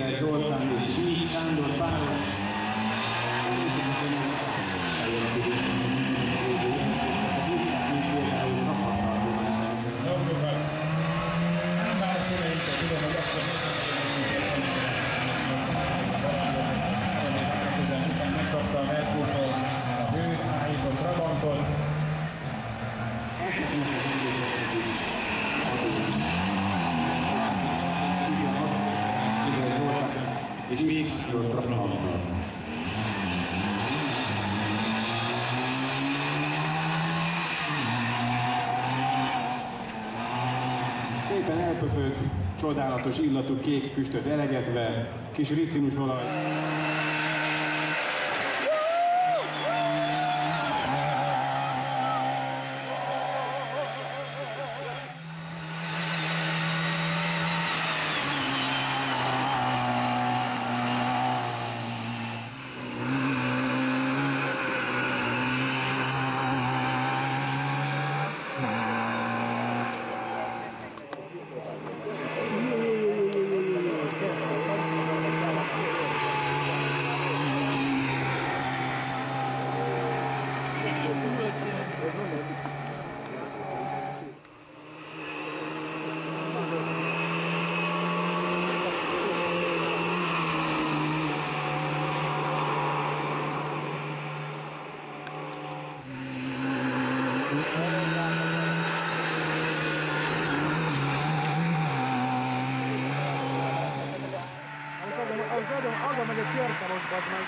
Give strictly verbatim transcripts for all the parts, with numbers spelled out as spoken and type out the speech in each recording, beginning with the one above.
Székely Zoltán és Csík Sándor páros. Dolgokat. Nem bár szíveinte, tudom, hogy akkor három év átkozás után megkapta a Merkurtól a bő áhított Trabantot. És még Sándor Trabanttal. Szépen elpöfög, csodálatos illatú kék füstöt elegetve, kis ricinus olaj. Az a meg egy kérkeros, bazd meg.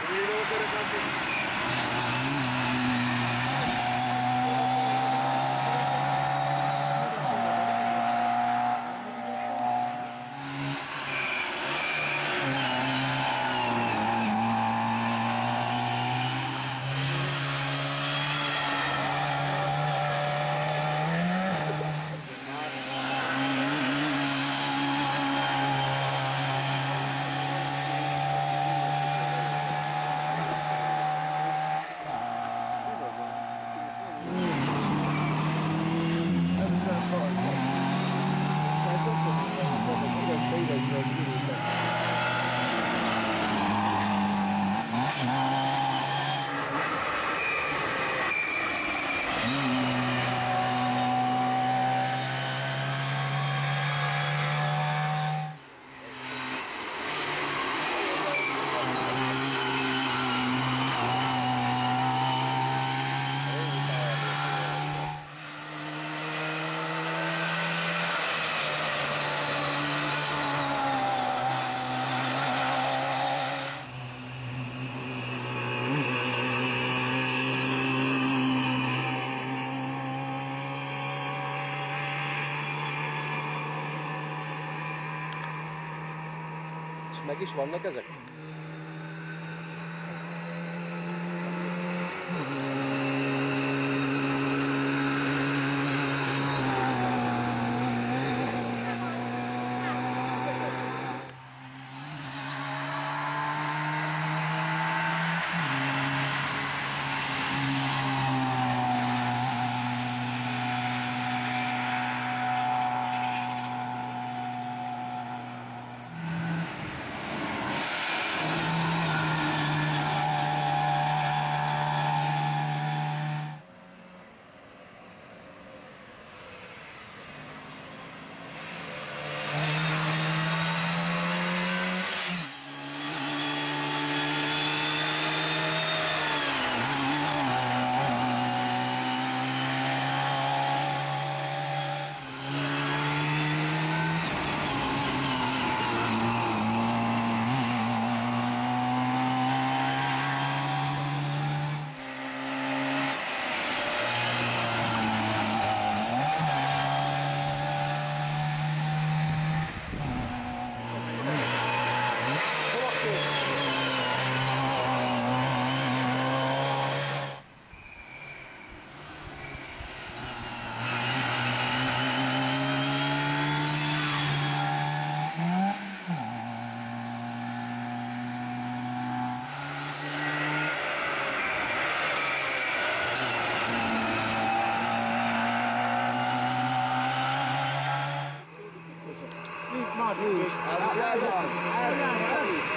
Meg is vannak ezek? Nincs. Ez az. Ez az.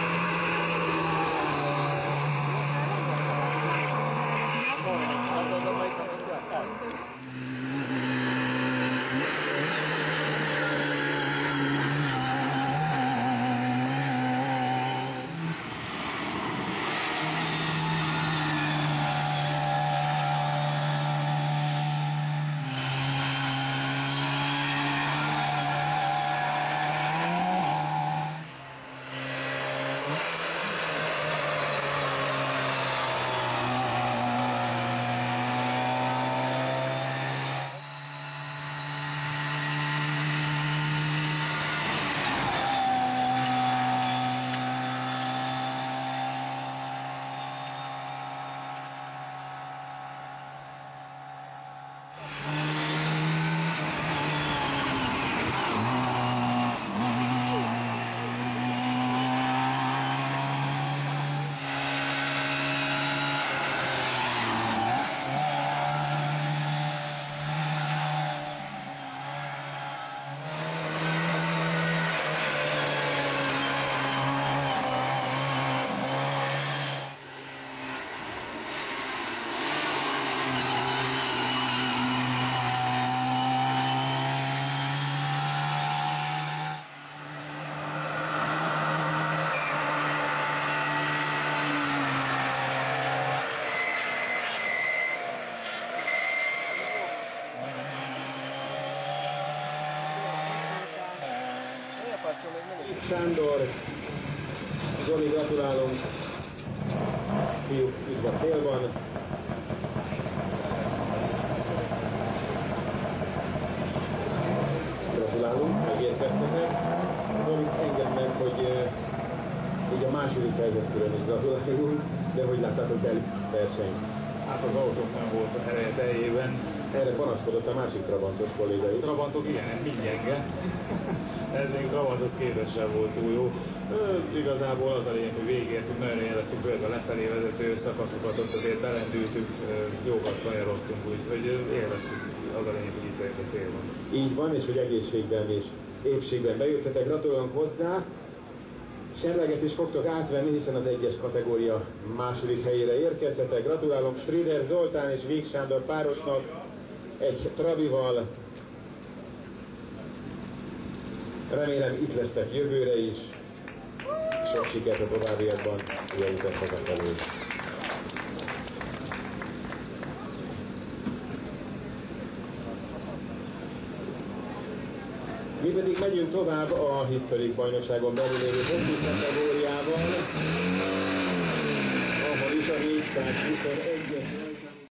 Sándor, Zoli, gratulálunk. Fiúk, üdv a célban. Gratulálunk, megérkeztetek. Zoli, engedd meg, hogy így a második helyzetkörön is gratuláljunk, de hogy láttátok el versenyt? Hát az autók nem volt ereje teljében. Erre panaszkodott a másik Trabantos kolléga is. Trabantok igen, mind gyenge. Ez még Trabanthoz képest sem volt túl jó. Ö, igazából az a lényeg, hogy végigértünk, nagyon élveztük főleg a lefelé vezető szakaszokat, ott azért belendültük, jókat kanyarodtunk, úgyhogy élveztük. Az a lényeg, hogy itt vagyunk a célban. Így van, és hogy egészségben és épségben bejöttetek, gratulálunk hozzá. Semleget is fogtok átvenni, hiszen az egyes kategória második helyére érkeztetek. Gratulálunk Strider Zoltán és Víg Sándor párosnak egy Trabival. Remélem itt lesztek jövőre is. Sok sikert a továbbiakban, ilyen utat hazafelé. Mi pedig megyünk tovább a Historic bajnokságon belül lévő hosszú kategóriával, ahol is a négyszázhuszonegy